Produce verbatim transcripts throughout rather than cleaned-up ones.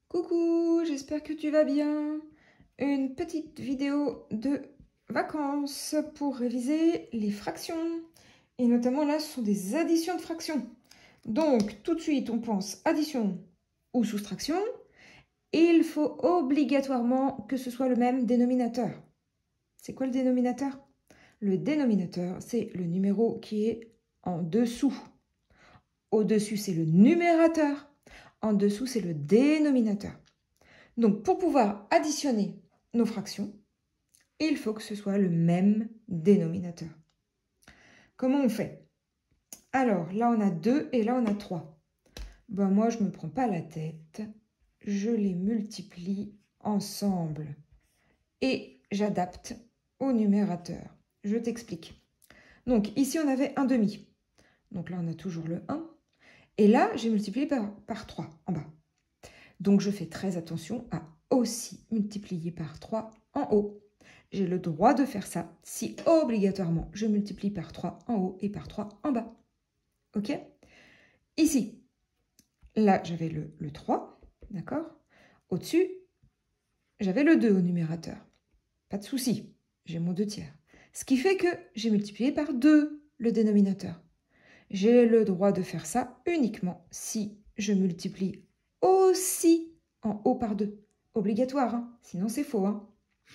Coucou, j'espère que tu vas bien. Une petite vidéo de vacances pour réviser les fractions. Et notamment là, ce sont des additions de fractions. Donc, tout de suite, on pense addition ou soustraction. Il faut obligatoirement que ce soit le même dénominateur. C'est quoi le dénominateur? Le dénominateur, c'est le numéro qui est en dessous. Au-dessus, c'est le numérateur. En dessous, c'est le dénominateur. Donc, pour pouvoir additionner nos fractions, il faut que ce soit le même dénominateur. Comment on fait? Alors, là, on a deux et là, on a trois. Ben, moi, je ne me prends pas la tête. Je les multiplie ensemble. Et j'adapte au numérateur. Je t'explique. Donc, ici, on avait un demi. Donc là, on a toujours le un. Et là, j'ai multiplié par, par trois en bas. Donc, je fais très attention à aussi multiplier par trois en haut. J'ai le droit de faire ça si obligatoirement je multiplie par trois en haut et par trois en bas. OK? Ici, là, j'avais le, le trois, d'accord? Au-dessus, j'avais le deux au numérateur. Pas de souci, j'ai mon deux tiers. Ce qui fait que j'ai multiplié par deux le dénominateur. J'ai le droit de faire ça uniquement si je multiplie aussi en haut par deux. Obligatoire, hein? Sinon c'est faux. Hein?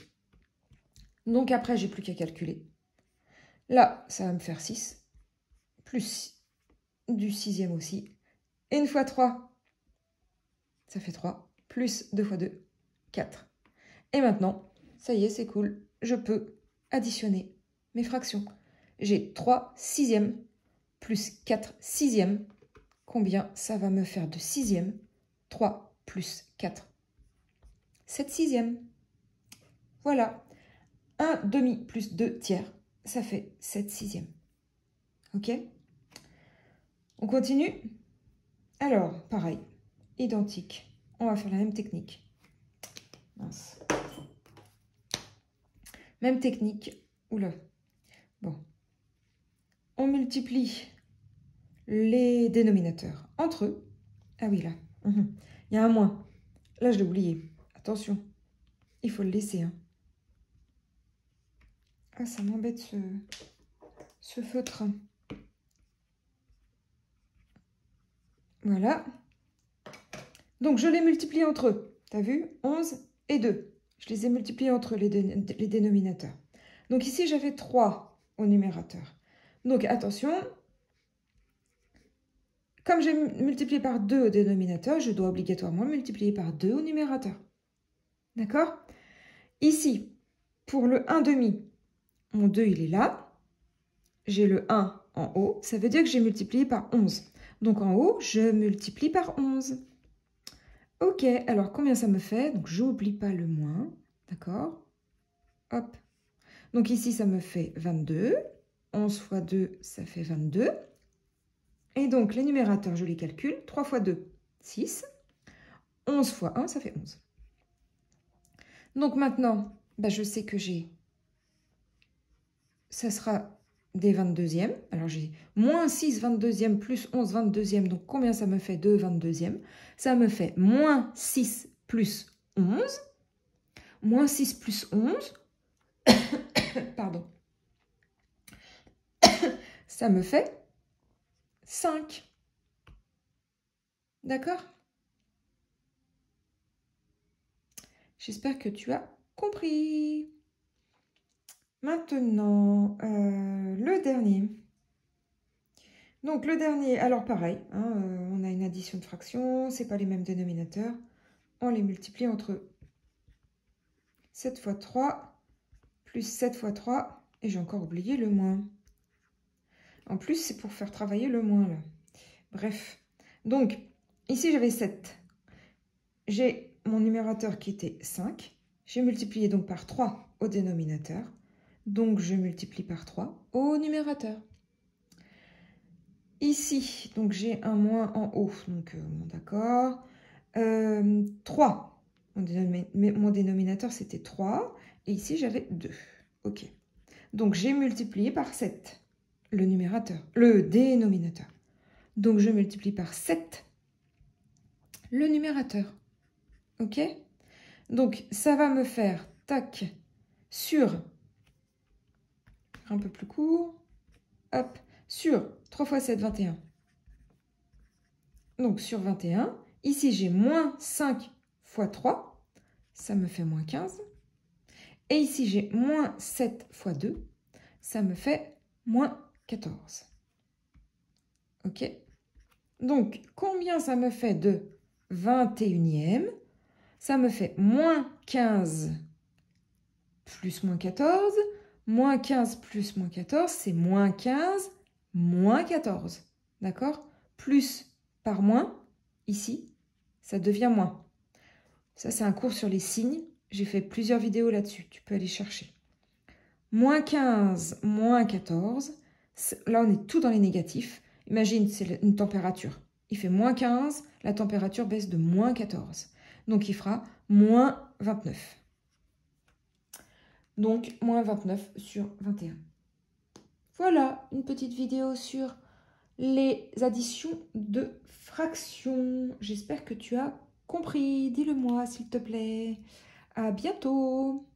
Donc après, j'ai plus qu'à calculer. Là, ça va me faire six, plus du sixième aussi. Et une fois trois, ça fait trois, plus deux fois deux, quatre. Et maintenant, ça y est, c'est cool, je peux additionner mes fractions. J'ai trois sixièmes plus quatre sixièmes. Combien ça va me faire de sixième? trois plus quatre. sept sixièmes. Voilà. un demi plus deux tiers, ça fait sept sixièmes. OK? On continue? Alors, pareil, identique. On va faire la même technique. Mince. Même technique. Oula. Bon. On multiplie les dénominateurs entre eux. Ah oui, là. Mmh. Il y a un moins. Là, je l'ai oublié. Attention. Il faut le laisser. Hein. Ah, ça m'embête ce, ce feutre. Voilà. Donc, je les multiplie entre eux. Tu as vu? onze et deux. Je les ai multipliés entre les, dé les dénominateurs. Donc, ici, j'avais trois au numérateur. Donc, attention. Comme j'ai multiplié par deux au dénominateur, je dois obligatoirement multiplier par deux au numérateur. D'accord? Ici, pour le un demi, mon deux, il est là. J'ai le un en haut. Ça veut dire que j'ai multiplié par onze. Donc, en haut, je multiplie par onze. Ok, alors combien ça me fait? Donc, j'oublie pas le moins. D'accord? Hop. Donc, ici, ça me fait vingt-deux. onze fois deux, ça fait vingt-deux. Et donc, les numérateurs, je les calcule. trois fois deux, six. onze fois un, ça fait onze. Donc, maintenant, bah, je sais que j'ai... Ça sera des vingt-deuxièmes. Alors, j'ai moins six vingt-deuxièmes plus onze vingt-deuxièmes. Donc, combien ça me fait de vingt-deuxièmes? Ça me fait moins six plus onze. Moins six plus onze. Pardon. Ça me fait cinq. D'accord? J'espère que tu as compris. Maintenant, euh, le dernier. Donc, le dernier, alors pareil, hein, euh, on a une addition de fractions, ce n'est pas les mêmes dénominateurs. On les multiplie entre eux. sept fois trois, plus sept fois trois, et j'ai encore oublié le moins. En plus, c'est pour faire travailler le moins, là. Bref. Donc, ici, j'avais sept. J'ai mon numérateur qui était cinq. J'ai multiplié donc par trois au dénominateur. Donc, je multiplie par trois au numérateur. Ici, donc j'ai un moins en haut. Donc, euh, bon, d'accord. Euh, trois. Mon, dénom mon dénominateur, c'était trois. Et ici, j'avais deux. OK. Donc, j'ai multiplié par sept le numérateur, le dénominateur. Donc, je multiplie par sept le numérateur. Ok? Donc, ça va me faire, tac, sur, un peu plus court, hop, sur trois fois sept, vingt et un. Donc, sur vingt et un, ici, j'ai moins cinq fois trois, ça me fait moins quinze. Et ici, j'ai moins sept fois deux, ça me fait moins quatorze. Ok? Donc, combien ça me fait de vingt et unième? Ça me fait moins quinze plus moins quatorze. Moins quinze plus moins quatorze, c'est moins quinze, moins quatorze. D'accord? Plus par moins, ici, ça devient moins. Ça, c'est un cours sur les signes. J'ai fait plusieurs vidéos là-dessus. Tu peux aller chercher. Moins quinze, moins quatorze. Là, on est tout dans les négatifs. Imagine, c'est une température. Il fait moins quinze, la température baisse de moins quatorze. Donc, il fera moins vingt-neuf. Donc, moins vingt-neuf sur vingt et un. Voilà, une petite vidéo sur les additions de fractions. J'espère que tu as compris. Dis-le moi, s'il te plaît. À bientôt.